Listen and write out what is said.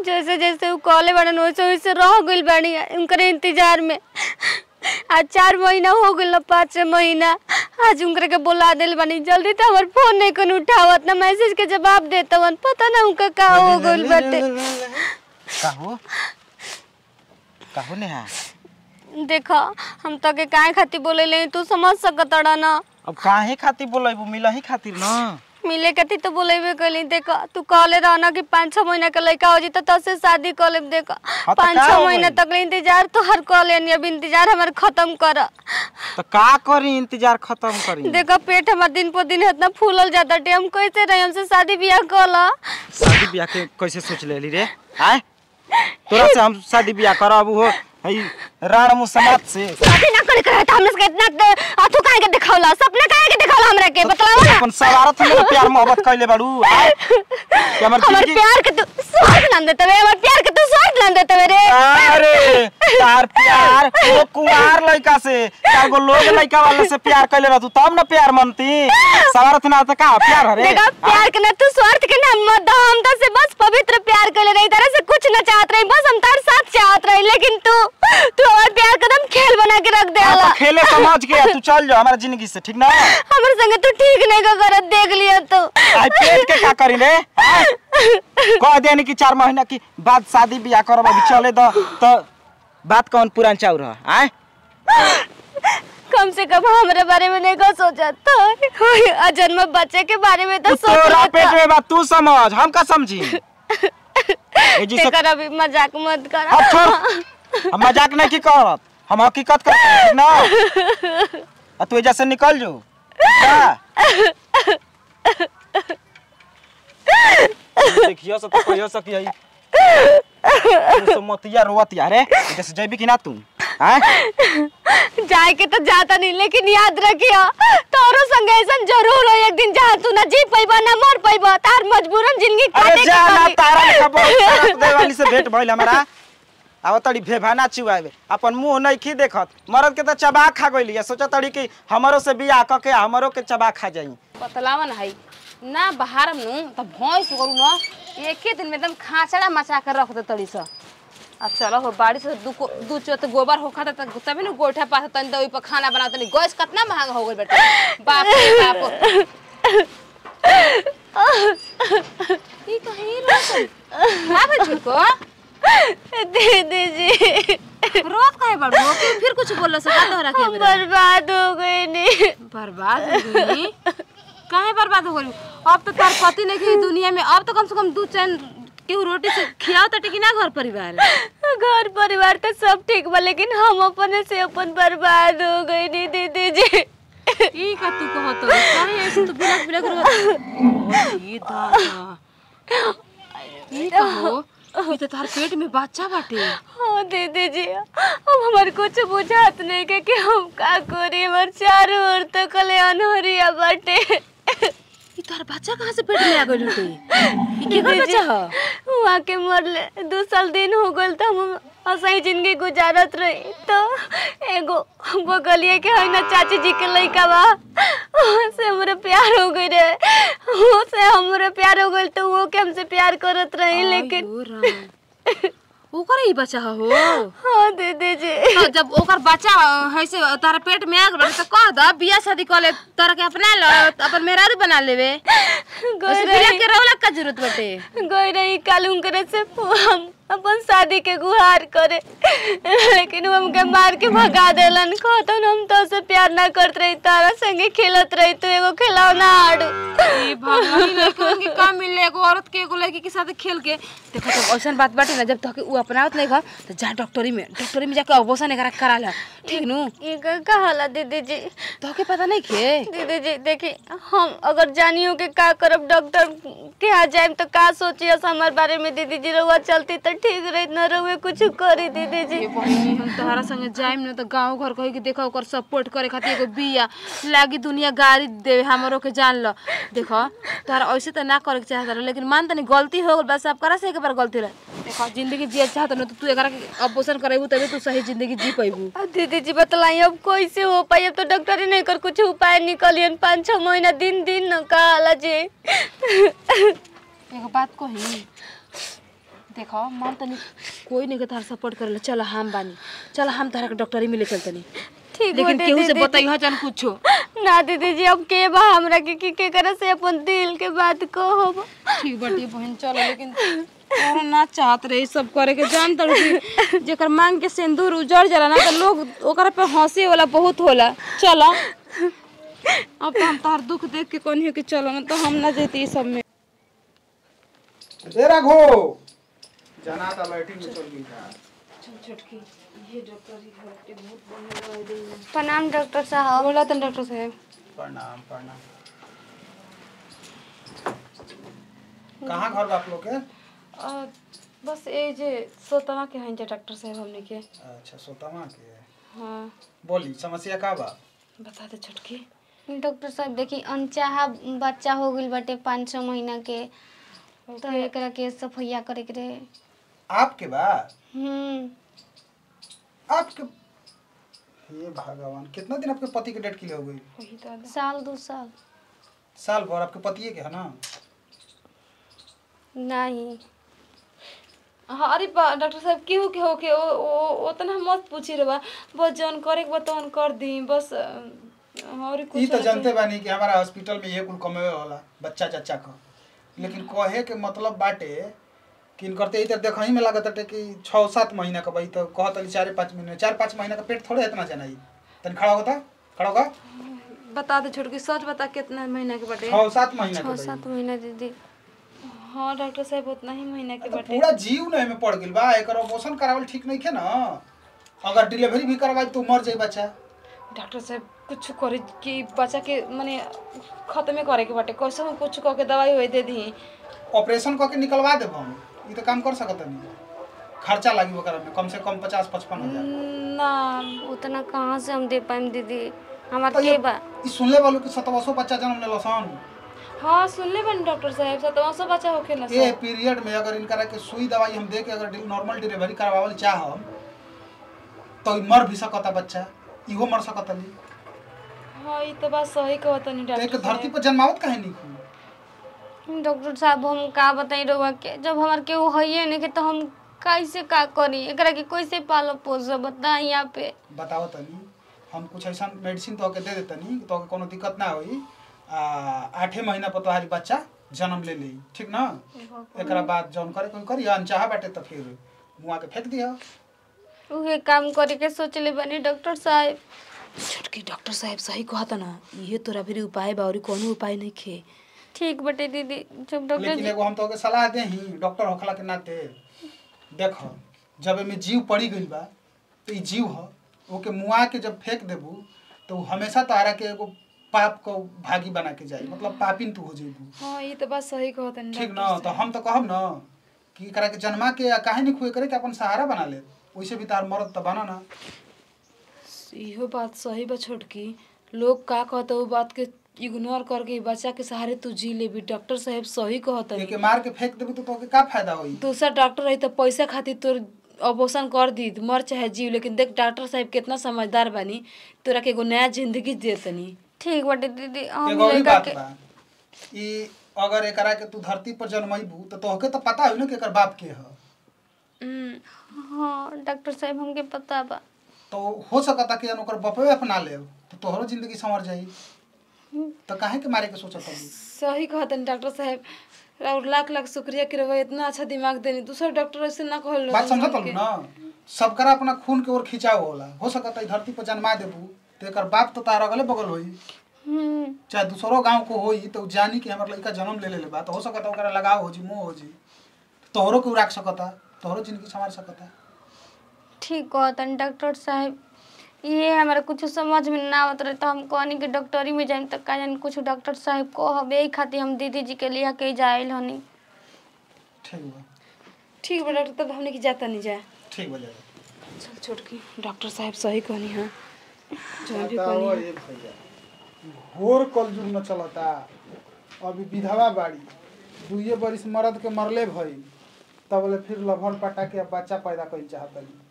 जैसे जैसे वो कॉले बड़न वैसे वैसे रह गइल बानी उनके इंतजार में। आज 4 महीना हो गइल, 5 महीना। आज उनके के बुला दिल बानी, जल्दी तो हमार फोन नहीं कन उठावत ना मैसेज के जवाब देतवन, पता ना उनका का हो गइल बाटे। काहो नेहा देखा हम तो के काहे खातिर बोले ले तू समझ सकतड़ा ना। अब काहे खातिर बोलैबू, मिला ही खातिर ना। मिले कती तो बोलेबे कली। देखा तू कहले रहना कि 5-6 महीना के लड़का हो जी तो तसे शादी कर लेब। देखा 5-6 महीना तक इंतजार तो हर कर लेनी, अब इंतजार हमार खत्म कर। तो का करी इंतजार खत्म करी? देखा पेट हमार दिन पर दिन इतना फूलल जाता टे, हम कैसे रही, हमसे शादी ब्याह कला। शादी ब्याह के कैसे सोच लेली रे? आय तोरा से हम शादी ब्याह करब हो हई राण मु समाज से शादी ना करे करे त हमने इतना अथु काहे के दिखावला, सपना काहे के दिखावला हमरा के बताओ ना। अपन सवारत में प्यार मोहब्बत कइले बाड़ू। कि हमर प्यार के तू स्वार्थ ना देते रे, हमर प्यार के तू स्वार्थ ना देते रे। अरे तार प्यार वो कुमार लड़का से 4 गो लोग लड़का वाला से प्यार कइले रहतू तब ना प्यार मनती। सवारत ना त का प्यार हरे? देखा प्यार के ना तू स्वार्थ के ना मत हम त से बस पवित्र प्यार कइले रही, तरह से कुछ ना चाहत रही, बस हम तार साथ चाहत रही। लेकिन तू हमार प्यार कदम खेल बना के रख देला। तो खेले समझ के तू चल जा हमारा जिंदगी से, ठीक ना? हमर संगे तू ठीक नहीं का करत देख लिया तू। आई पेट के का करी रे? कह देनी कि 4 महीना की बाद शादी ब्याह करब, अभी चले तो बात कौन पुरान चाउर है? आय कम से कम हमारे बारे में नहीं को सोचा तो अजन्म बच्चे के बारे में तो सोच। तोरा पेट में बात तू समझ, हम का समझी? तेकर अभी मजाक मत कर। अब छोड़, हम मजाक नहीं की करत, हम हकीकत कर ना। आ तू एजा से निकल जो देखियो से तो कहियो से कि तो मतिया रोवतिया रे जैसे जैबी कि ना तू? हैं जाए के तो जाता नहीं, लेकिन याद रखियो तोरो संग ऐसन जरूर हो एक दिन जहां तू ना जी पैबा ना मर पैबा, तार मजबूरन जिंदगी काटे के। अरे जा ना तारा खबर देवाली से भेंट भइल हमरा। अब तड़ी भेभाना चुआवे अपन मुंह नहीं खी देखत, मरद के तो चबा खा गइली, सोचा तड़ी कि हमरो से बियाह क के हमरो के चबा खा जाई। बतलावन है ना बाहर नु त भैंस करू ना एक ही दिन में एकदम खाचड़ा मचा कर रख दे तड़ी से। अब चलो हो बाड़ी से दू चोत गोबर होखा त तभी न गोइठा पास तन दई पर खाना बनात नहीं। गैस कितना महंगा हो गइल बेटा, बाप रे बाप। ई कहीं रो ना बच्चों को दीदी जी रोज काहे बाड़ू कि फिर कुछ बोलला से का तोरा के? बर्बाद हो गई नी। बर्बाद हो गई? काहे बर्बाद हो गई? अब तो तार पति नहीं की दुनिया में, अब तो कम से कम 2 चैन केहू रोटी से खियाओ त टिकी ना घर परिवार? घर परिवार तो सब ठीक बा, लेकिन हम अपने से अपन बर्बाद हो गई नी दीदी जी। ई का तू कहत काहे ऐसे तो बिलक बिलक रो? ई दादा ई कहो ई तो तार पेट में बच्चा बाटे। हां दीदी जी, अब हमार कुछ बुझात नहीं के कि हम का करी, हमर चारों ओर तो कले अनहरिया बाटे। ई तार बच्चा कहां से पेट में आ गइल होते? ई के बच्चा ह? हुआ के मरले 2 साल दिन हो गइल त हम असही जिंदगी गुजारत रही। तो एगो बगलिए के है ना चाची जी के लइका बा, से हमरे प्यार हो गई रे, वो से हमरे प्यार हो गइल तो वो के हमसे प्यार करत रही। लेकिन ओकर ही बच्चा हो? हां दीदी जी। तो जब ओकर बच्चा है से तारा पेट में आ गइल तो कह द बियाह शादी कर ले, तारा के अपना ल अपन मेहरारू बना लेवे। गई बियाह के रहला का जरूरत बाटे? गई रही कालूं करे से हम अपन शादी के गुहार करे, लेकिन वो हमके मार के भगा देलन। कहत हम तो से प्यार ना करत रही, तारा संगे खेलत रही, तो एगो खिलौना आड़ू। ई भगवान लेकिन के काम मिले एगो औरत के एगो लड़की के साथ खेल के। देखो तो ऐसा बात बाटे ना, जब तक उ अपनावत नहीं घर तो जा डॉक्टरी में जाके ऑपरेशन करा ला, ठीक नु? ये कहला दीदी जी तो के पता नहीं के? दीदी जी देखी हम अगर जानियो के का करब, डॉक्टर के यहाँ जाए तो का सोचिए हमारे बारे में दीदी जी। रहुआ चलती तो ठीक रही, न रहुए कुछ करी दीदी जी। बहिनी हम तोहरा संगे जाइम न तो गांव घर कहि के देखो ओकर सपोर्ट करे खातिर एगो बिया लागी दुनिया गाड़ी देवे हमरो के जान ल। देखो तोहरा ऐसे तो ना करे के चाहत रह, लेकिन मान तनी गलती हो गल बस, सब करा से एक बार गलती रह। देखो जिंदगी जिए चाहत न तो तू एकरा के ऑपरेशन करेबू तबे तू सही जिंदगी जी पाइबू। दीदी जी बतलाई अब कैसे हो पाई? अब तो डॉक्टर ही नहीं कर कुछ उपाय निकलियन। 5-6 महीना दिन न कहला जी। एगो बात कही, देखो मान तनी कोई नहीं के तार सपोर्ट करेला चल हम बानी चल हम तारा के डॉक्टरी में ले चलतनी ठीक लेकिन बाटे केहू से दीदी। बताइयो जान कुछो ना दीदी जी अब के बा हमरा के करे से अपन दिल के बात कहब। ठीक बाटी बहन चलो लेकिन और ना चाहत रहे सब करे के जान तड़ कि जेकर मांग के सिंदूर उजड़ जाला ना तो लोग ओकरा पे हंसे वाला बहुत होला। चलो अब तो हम तार दुख देख के कोनी के चलो ना तो हम ना जेती सब में। ए राघो जाना था लाइटिंग में चल गई था। छोटकी ये डॉक्टरी घर के बहुत बढ़िया दवाई देई। प्रणाम डॉक्टर साहब। बोला तन डॉक्टर साहब। प्रणाम प्रणाम। कहाँ घर बा आप लोग के? बस ए जे सोतना के हैं जे डॉक्टर साहब हमने के। अच्छा सोतमा के। हां बोली समस्या का बा? बता दे छोटकी। डॉक्टर साहब देखी अनचाहा बच्चा हो गइल बाटे 5-6 महीना के तो एकरा के सफैया करे के रहे। आपके बा? आपके हे भगवान कितना दिन आपके पति के डेट के लिए हो गई? वही तो साल 2 साल। साल भर आपके पति के है ना? नहीं हाँ अरे डॉक्टर साहब केहू के हो के उतना मत पूछी रे बा बस जौन करे के बतौन कर दी बस और ई कुछ तो जानते बानी कि हमारा हॉस्पिटल में ये कुल कमेवे होला बच्चा चच्चा का लेकिन कहे के मतलब बाटे कि इन करते इधर देखही में लागत है कि 6-7 महीना का भाई तो कहत 4-5 महीने 4-5 महीना का पेट थोड़े इतना जाना ही तन खड़ा होता खड़ा होगा बता दे छोटकी सच बता कितना महीना के बटे 6-7 महीना का 6-7 महीना दीदी। हाँ डॉक्टर साहब उतना ही महीना के तो बटे पूरा जीव नहीं में पड़ गेल बा एकर ऑपरेशन करावल ठीक नहीं है ना अगर डिलीवरी भी करवाई तो मर जाई बच्चा। डॉक्टर साहब कुछ करे कि बच्चा के माने खत्म करे के बटे कैसे हम कुछ कह के दवाई होई दे दी ऑपरेशन करके निकलवा देब हम ई तो काम कर सकत नहीं खर्चा लागी ओकरा में कम से कम 50-55 हजार ना उतना कहाँ से हम दे पाएम दीदी हमार तो के बा। ई सुनले वालों कि 27 बच्चा जन्म ले लसन हाँ सुनले बन डॉक्टर साहब 27 बच्चा होके ना ए पीरियड में अगर इनकरा के सुई दवाई हम दे के अगर नॉर्मल डिलीवरी करवावल चाहम तो ई मर भी सकता बच्चा इहो मर सकता नहीं। हाँ ये तो बात सही कहत नहीं तो एक डॉक्टर धरती पर जन्मावत काहे नहीं डॉक्टर साहब हम का बताई रहुआ के जब हमार के वो है नहीं के तो हम कैसे का करी एकरा के कैसे पालो पोसो बताई यहाँ पे बताओ तनी हम कुछ ऐसा मेडिसिन तो के दे देतनी तो कोनो दिक्कत ना होई 8 महीना पर तोहारी बच्चा जन्म ले ली ठीक ना एकरा बाद जौन करे कोई करी अनचाहा बाटे तो फिर मुआ के फेंक दिया उहे काम करे के सोचले बनी डॉक्टर साहब। छोटकी डॉक्टर साहब सही कहत ना ये तोरा फिर उपाय बा और कोनो उपाय नहीं खे। ठीक बटे दीदी जब डॉक्टर लेकिन एगो हम तो के सलाह दे ही डॉक्टर होखला के नाते देखो जब एमे जीव पड़ी गइल बा तो ई जीव ह ओके मुआ के जब फेंक देबू तो हमेशा तारा के एगो पाप को भागी बना के जाई मतलब पापिन तू हो जेबू। हाँ ये तो बात सही कहत नहीं ठीक ना तो हम तो कहब ना कि एकरा के जन्मा के काहे नहीं खुए करे के अपन सहारा बना ले वैसे भी तार मरद तो बना ना। इहो बात सही बा छोटकी लोग का कहते वो बात के इग्नोर करके बच्चा के सहारे तू जी ले भी डॉक्टर साहब सही कहत एके मार के फेंक देबू तो तोके का फायदा होई। दूसरा डॉक्टर रही तो पैसा खातिर तोर ऑपरेशन कर दी मर चाहे जीव लेकिन देख डॉक्टर साहब कितना समझदार बनी तोरा के एगो नया जिंदगी देतनी। ठीक बटे दीदी हम एगो और लड़का बात के बा ई अगर एकरा के तू धरती पर जन्मइबू तो तोहके तो पता होई ना कि एकर बाप के ह। हाँ डॉक्टर साहब हमके पता बा तो हो सकता कि ओकर बपवे अपना ले तो तोहरो जिंदगी संवर जाई तो काहे के मारे के सोचत हबू। सही कहतन डॉक्टर साहब और लाख लाख शुक्रिया कि रहो इतना अच्छा दिमाग देनी दूसरा डॉक्टर ऐसे ना कहल बात समझत हलू ना सबकरा अपना खून के ओर खिंचाव होला हो सकता है धरती पर जन्मा देबू तो एकर बाप तो तार अगले बगल होई चाहे दूसरो गांव को होई तो जानी कि हमर लड़का जन्म ले ले बा तो हो सकता ओकरा लगाव हो जी मोह हो जी तोहरो के राख सकता तोहरो जिंदगी संवार सकता। ठीक कहतन डॉक्टर साहब ये हमारा कुछ समझ में ना आवत रहे तो हम कहनी कि डॉक्टरी में जाए तो का जानी कुछ डॉक्टर साहब कहब यही खातिर हम दीदी जी के लिए के जाइल हनी। ठीक बा डॉक्टर तब हमने की जाता नहीं जाए ठीक बा जा चल छोटकी डॉक्टर साहब सही कहनी है जो भी बताओ कहनी ये भैया घोर कलजुग न चलता अभी विधवा बाड़ी 2 बरिस मर्द के मरले भई तब ले फिर लभर पटा के बच्चा पैदा कइल चाहतनी